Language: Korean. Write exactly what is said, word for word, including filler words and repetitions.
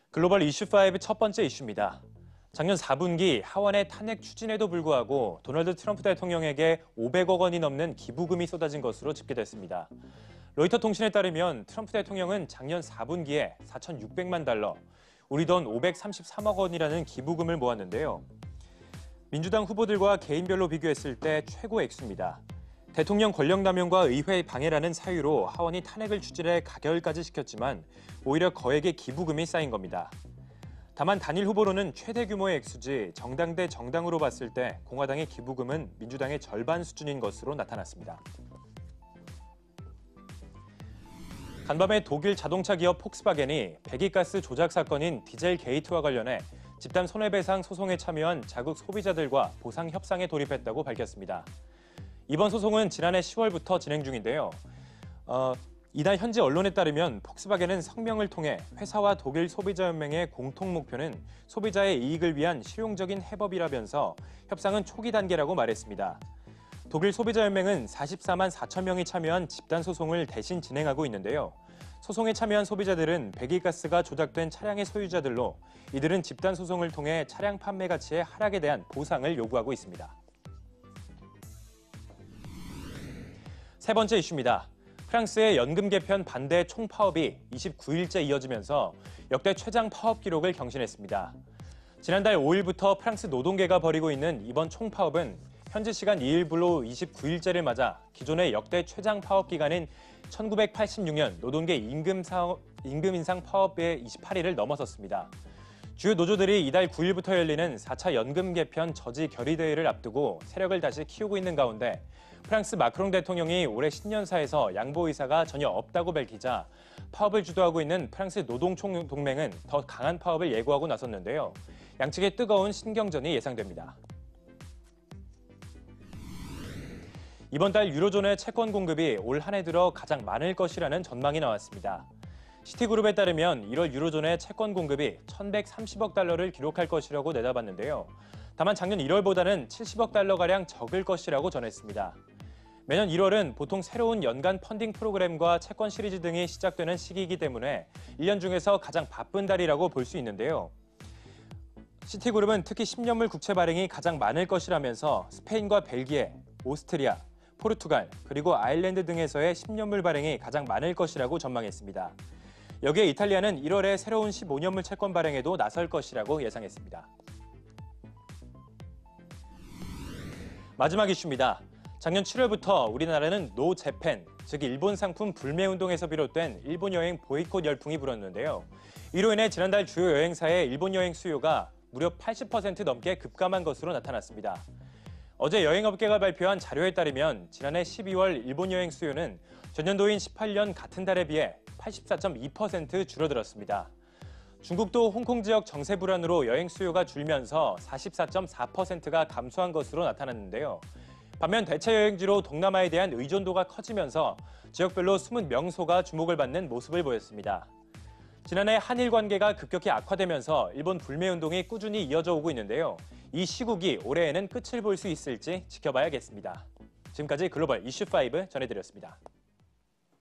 글로벌 이슈 오 첫 번째 이슈입니다. 작년 사 분기 하원의 탄핵 추진에도 불구하고 도널드 트럼프 대통령에게 오백억 원이 넘는 기부금이 쏟아진 것으로 집계됐습니다. 로이터 통신에 따르면 트럼프 대통령은 작년 사 분기에 사천육백만 달러, 우리 돈 오백삼십삼억 원이라는 기부금을 모았는데요. 민주당 후보들과 개인별로 비교했을 때 최고 액수입니다. 대통령 권력남용과 의회 방해라는 사유로 하원이 탄핵을 추진해 가결까지 시켰지만 오히려 거액의 기부금이 쌓인 겁니다. 다만 단일 후보로는 최대 규모의 액수지 정당 대 정당으로 봤을 때 공화당의 기부금은 민주당의 절반 수준인 것으로 나타났습니다. 간밤에 독일 자동차 기업 폭스바겐이 배기가스 조작 사건인 디젤 게이트와 관련해 집단 손해배상 소송에 참여한 자국 소비자들과 보상 협상에 돌입했다고 밝혔습니다. 이번 소송은 지난해 시월부터 진행 중인데요. 어, 이날 현지 언론에 따르면 폭스바겐은 성명을 통해 회사와 독일 소비자연맹의 공통 목표는 소비자의 이익을 위한 실용적인 해법이라면서 협상은 초기 단계라고 말했습니다. 독일 소비자연맹은 사십사만 사천 명이 참여한 집단 소송을 대신 진행하고 있는데요. 소송에 참여한 소비자들은 배기가스가 조작된 차량의 소유자들로 이들은 집단 소송을 통해 차량 판매 가치의 하락에 대한 보상을 요구하고 있습니다. 세 번째 이슈입니다. 프랑스의 연금 개편 반대 총파업이 이십구 일째 이어지면서 역대 최장 파업 기록을 경신했습니다. 지난달 오 일부터 프랑스 노동계가 벌이고 있는 이번 총파업은 현지 시간 이 일부로 이십구 일째를 맞아 기존의 역대 최장 파업 기간인 천구백팔십육 년 노동계 임금, 사업, 임금 인상 파업의 이십팔 일을 넘어섰습니다. 주요 노조들이 이달 구 일부터 열리는 사 차 연금 개편 저지 결의대회를 앞두고 세력을 다시 키우고 있는 가운데 프랑스 마크롱 대통령이 올해 신년사에서 양보 의사가 전혀 없다고 밝히자 파업을 주도하고 있는 프랑스 노동총동맹은 더 강한 파업을 예고하고 나섰는데요. 양측의 뜨거운 신경전이 예상됩니다. 이번 달 유로존의 채권 공급이 올 한 해 들어 가장 많을 것이라는 전망이 나왔습니다. 시티그룹에 따르면 일월 유로존의 채권 공급이 천백삼십억 달러를 기록할 것이라고 내다봤는데요. 다만 작년 일월보다는 칠십억 달러가량 적을 것이라고 전했습니다. 매년 일월은 보통 새로운 연간 펀딩 프로그램과 채권 시리즈 등이 시작되는 시기이기 때문에 일 년 중에서 가장 바쁜 달이라고 볼 수 있는데요. 시티그룹은 특히 십 년물 국채 발행이 가장 많을 것이라면서 스페인과 벨기에, 오스트리아, 포르투갈, 그리고 아일랜드 등에서의 십 년물 발행이 가장 많을 것이라고 전망했습니다. 여기에 이탈리아는 일월에 새로운 십오 년물 채권 발행에도 나설 것이라고 예상했습니다. 마지막 이슈입니다. 작년 칠월부터 우리나라는 노 재팬, 즉 일본 상품 불매 운동에서 비롯된 일본 여행 보이콧 열풍이 불었는데요. 이로 인해 지난달 주요 여행사의 일본 여행 수요가 무려 팔십 퍼센트 넘게 급감한 것으로 나타났습니다. 어제 여행업계가 발표한 자료에 따르면 지난해 십이월 일본 여행 수요는 전년도인 십팔 년 같은 달에 비해 팔십사 점 이 퍼센트 줄어들었습니다. 중국도 홍콩 지역 정세 불안으로 여행 수요가 줄면서 사십사 점 사 퍼센트가 감소한 것으로 나타났는데요. 반면 대체 여행지로 동남아에 대한 의존도가 커지면서 지역별로 숨은 명소가 주목을 받는 모습을 보였습니다. 지난해 한일 관계가 급격히 악화되면서 일본 불매 운동이 꾸준히 이어져 오고 있는데요. 이 시국이 올해에는 끝을 볼 수 있을지 지켜봐야겠습니다. 지금까지 글로벌 이슈 오 전해드렸습니다.